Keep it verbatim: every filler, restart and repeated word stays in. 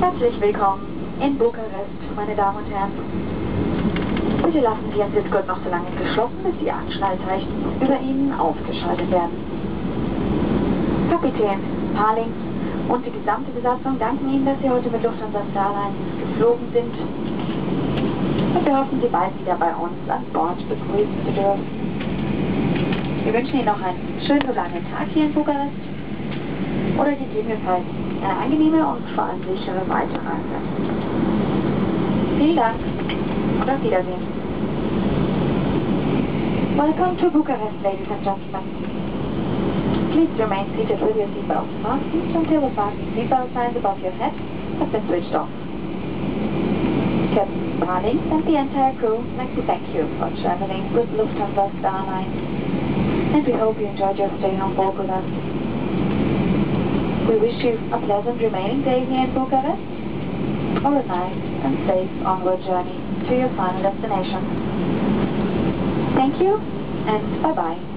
Herzlich willkommen in Bukarest, meine Damen und Herren. Bitte lassen Sie Ihren Sitzgurt noch so lange geschlossen, bis die Anschnallzeichen über Ihnen ausgeschaltet werden. Kapitän Parling und die gesamte Besatzung danken Ihnen, dass Sie heute mit Lufthansa Star Alliance geflogen sind. Und wir hoffen, Sie bald wieder bei uns an Bord begrüßen zu dürfen. Wir wünschen Ihnen noch einen schönen langen Tag hier in Bukarest oder gegebenenfalls eine angenehme und vor allem sichere Weiterreise. Vielen Dank und auf Wiedersehen. Welcome to Bucharest, ladies and gentlemen. Please remain seated with your seatbelt fastened until the fasten seatbelt signs above your head have been switched off. Captain Parling and the entire crew like to thank you for traveling with Lufthansa Star Alliance, and we hope you enjoyed your stay on board with us. We wish you a pleasant remaining day here in Bucharest, or a nice and safe onward journey to your final destination. Thank you, and bye-bye.